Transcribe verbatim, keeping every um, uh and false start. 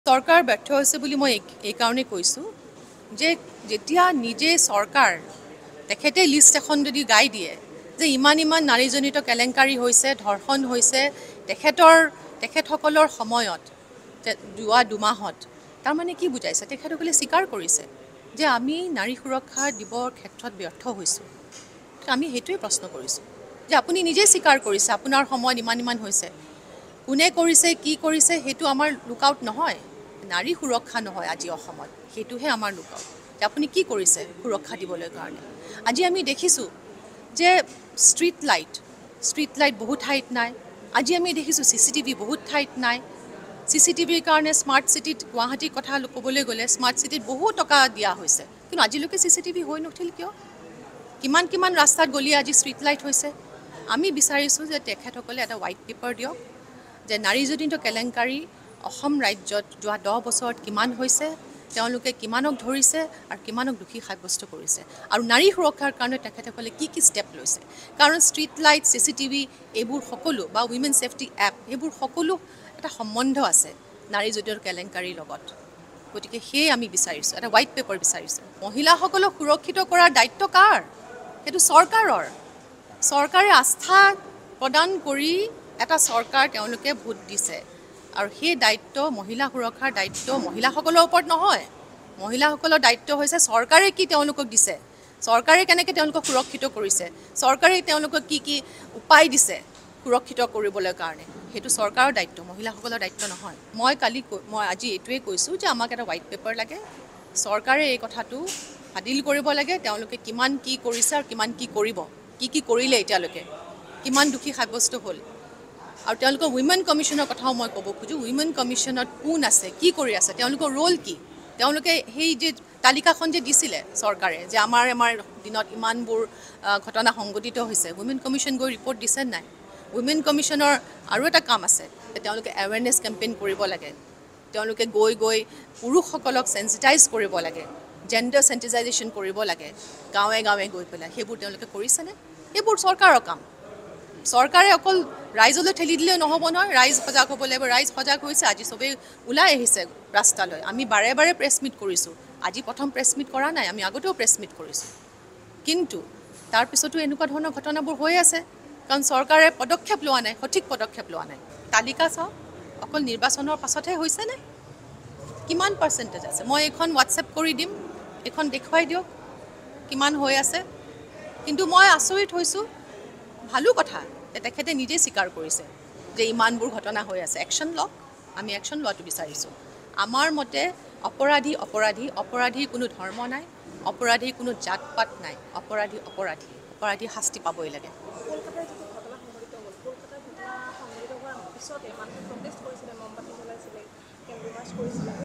सरकार ব্যৰ্থ হৈছে বুলি মই এই কাৰণে কৈছোঁ যে যেতিয়া নিজে চৰকাৰ তেখেতে লিষ্ট এখন যদি গাই দিয়ে যে ইমান ইমান নাৰীজনিত কেলেংকাৰী হৈছে ধৰ্ষণ হৈছে তেখেতৰ তেখেতসকলৰ সময়ত যোৱা দুমাহত তাৰমানে কি বুজাইছে তেখেতসকলে স্বীকাৰ কৰিছে যে আমি নাৰী সুৰক্ষা দিবৰ ক্ষেত্ৰত ব্যৰ্থ হৈছোঁ আমি সেইটোৱে প্ৰশ্ন কৰিছোঁ যে আপুনি নিজে স্বীকাৰ কৰিছে আপোনাৰ সময়ত ইমান ইমান হৈছে কোনে কৰিছে কি কৰিছে সেইটো আমাৰ লুকআউট নহয় নাৰী সুৰক্ষা নহয় আজি অসমত সেইটোহে আমাৰ লুকআউট যে আপুনি কি কৰিছে সুৰক্ষা দিবলৈ কাৰণে আজি আমি দেখিছোঁ যে ষ্ট্ৰীট লাইট ষ্ট্ৰীট লাইট বহুত ঠাইত নাই আজি আমি দেখিছোঁ চি চি টিভি বহুত ঠাইত নাই চি চি টিভিৰ কাৰণে স্মাৰ্ট চিটিত গুৱাহাটীৰ কথা ক'বলৈ গ'লে স্মাৰ্ট চিটিত বহু টকা দিয়া হৈছে কিন্তু আজিলৈকে চি চি টিভি হৈ নুঠিল কিয় কিমান কিমান ৰাস্তাত গলি আজি ষ্ট্ৰীট লাইট হৈছে আমি বিচাৰিছোঁ যে তেখেতসকলে এটা হোৱাইট পেপাৰ দিয়ক যে নাৰীজনিত কেলেংকাৰী অসম ৰাজ্যত যোৱা দহ বছৰত কিমান হৈছে তেওঁলোকে কিমানক ধৰিছে আৰু কিমানক দোষী সাব্যস্ত কৰিছে আৰু নাৰী সুৰক্ষাৰ কাৰণে তেখেতসকলে কি কি ষ্টেপ লৈছে কাৰণ street light C C TV এইবোৰ সকলো বা উইমেন ছেফটি এপ এইবোৰ সকলো এটা সম্বন্ধ আছে নাৰীজনিত কেলেংকাৰীৰ লগত গতিকে সেয়ে আমি বিচাৰিছোঁ এটা হোৱাইট পেপাৰ বিচাৰিছোঁ মহিলাসকলক সুৰক্ষিত কৰাৰ দায়িত্ব কাৰ সেইটো চৰকাৰৰ চৰকাৰে আস্থা প্ৰদান কৰি এটা চৰকাৰ তেওঁলোকে ভোট দিছে আৰু সেই দায়িত্ব মহিলা সুৰক্ষাৰ দায়িত্ব মহিলাসকলৰ ওপৰত নহয় মহিলাসকলৰ দায়িত্ব হৈছে চৰকাৰে কি তেওঁলোকক দিছে চৰকাৰে কেনেকৈ তেওঁলোকক সুৰক্ষিত কৰিছে চৰকাৰে তেওঁলোকক কি কি উপায় দিছে সুৰক্ষিত কৰিবলৈ কাৰণে সেইটো চৰকাৰৰ দায়িত্ব মহিলাসকলৰ দায়িত্ব নহয় মই কালি মই আজি এইটোৱে কৈছোঁ যে আমাক এটা হোৱাইট পেপাৰ লাগে চৰকাৰে এই কথাটো ফাদিল কৰিব লাগে তেওঁলোকে কিমান কি কৰিছে আৰু কিমান কি কৰিব কি কি কৰিলে এতিয়ালৈকে কিমান দোষী সাব্যস্ত হ'ল আৰু তেওঁলোকৰ উইমেন কমিশ্যনৰ কথাও মই ক'ব খোজোঁ উইমেন কমিশ্যনত কোন আছে কি কৰি আছে তেওঁলোকৰ ৰোল কি তেওঁলোকে সেই যে তালিকাখন যে দিছিলে চৰকাৰে যে আমাৰ আমাৰ দিনত ইমানবোৰ ঘটনা সংঘটিত হৈছে উইমেন কমিশ্যন গৈ ৰিপৰ্ট দিছে নাই উইমেন কমিশ্যনৰ আৰু এটা কাম আছে যে তেওঁলোকে এৱেৰনেছ কেম্পেইন কৰিব লাগে তেওঁলোকে গৈ গৈ পুৰুষসকলক চেঞ্চিটাইজ কৰিব লাগে জেণ্ডাৰ চেঞ্চিটাইজেশ্যন কৰিব লাগে গাঁৱে গাঁৱে গৈ পেলাই সেইবোৰ তেওঁলোকে কৰিছেনে সেইবোৰ চৰকাৰৰ কাম চৰকাৰে অকল ৰাইজলৈ ঠেলি দিলেও নহ'ব নহয় ৰাইজ সজাগ হ'ব লাগিব ৰাইজ সজাগ হৈছে আজি চবেই ওলাই আহিছে ৰাস্তালৈ আমি বাৰে বাৰে প্ৰেছ মিট কৰিছোঁ আজি প্ৰথম প্ৰেছ মিট কৰা নাই আমি আগতেও প্ৰেছ মিট কৰিছোঁ কিন্তু তাৰপিছতো এনেকুৱা ধৰণৰ ঘটনাবোৰ হৈ আছে কাৰণ চৰকাৰে পদক্ষেপ লোৱা নাই সঠিক পদক্ষেপ লোৱা নাই তালিকা চাওক অকল নিৰ্বাচনৰ পাছতহে হৈছেনে কিমান পাৰ্চেণ্টেজ আছে মই এইখন হোৱাটছএপ কৰি দিম এইখন দেখুৱাই দিয়ক কিমান হৈ আছে কিন্তু মই আচৰিত হৈছোঁ ভালো কথা যে তেখেতে নিজে স্বীকাৰ কৰিছে যে ইমানবোৰ ঘটনা হৈ আছে একশ্যন লওক আমি একশ্যন লোৱাটো বিচাৰিছোঁ আমাৰ মতে অপৰাধী অপৰাধী অপৰাধীৰ কোনো ধৰ্ম নাই অপৰাধীৰ কোনো জাত পাত নাই অপৰাধী অপৰাধী অপৰাধী শাস্তি পাবই লাগে কলকাতাৰ যিটো ঘটনা সংঘটিত হ'ল কলকাতাৰ ঘটনা সংঘটিত হোৱাৰ পিছতে মানুহে প্ৰটেষ্ট কৰিছিলে মমবাতি জ্বলাইছিলে কেণ্ডেল মাৰ্চ কৰিছিলে